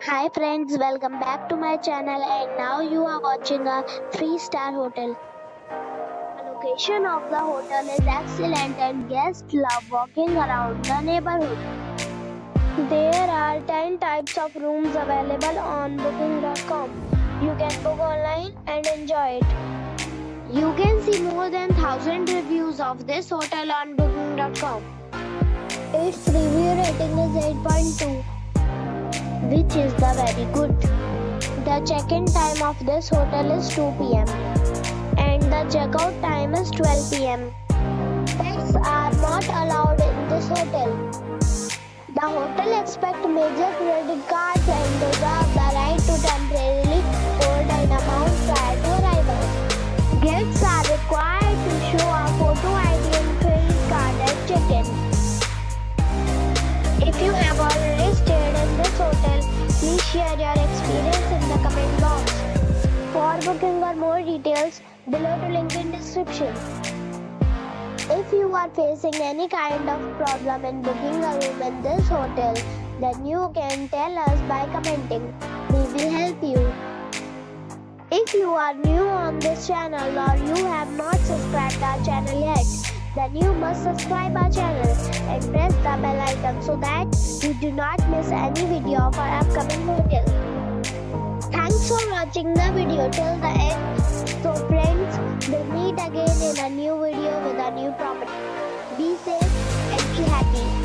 Hi friends, welcome back to my channel and now you are watching a 3-star hotel. The location of the hotel is excellent and guests love walking around the neighborhood. There are 10 types of rooms available on booking.com. You can book online and enjoy it. You can see more than 1000 reviews of this hotel on booking.com. Its review rating is 8.2. which is the very good. The check-in time of this hotel is 2 p.m. and the check-out time is 12 p.m. Pets are not allowed in this hotel. The hotel accepts major credit cards and reserves the right to temporarily hold an amount prior to arrival. Guests are required to show a photo ID and credit card at check-in. If you have already stayed in this hotel, please share your experience in the comment box. For booking or more details, below the link in description. If you are facing any kind of problem in booking a room in this hotel, then you can tell us by commenting. We will help you. If you are new on this channel or you have not subscribed our channel yet, then you must subscribe our channel and press the bell icon so that you do not miss any video of our upcoming hotel. Thanks for watching the video till the end. So friends, we'll meet again in a new video with a new property. Be safe and be happy.